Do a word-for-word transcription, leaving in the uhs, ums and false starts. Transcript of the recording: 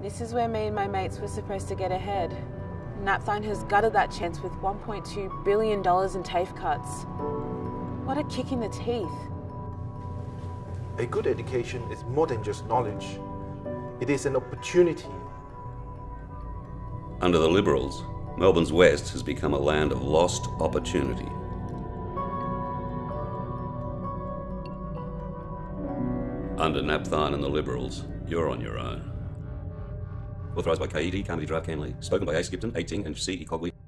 This is where me and my mates were supposed to get ahead. Napthine has gutted that chance with one point two billion dollars in TAFE cuts. What a kick in the teeth. A good education is more than just knowledge. It is an opportunity. Under the Liberals, Melbourne's West has become a land of lost opportunity. Under Napthine and the Liberals, you're on your own. Authorised by K E D, Carmody Drive, Canley. Spoken by A. Skipton, eighteen, and C. E. Cogley.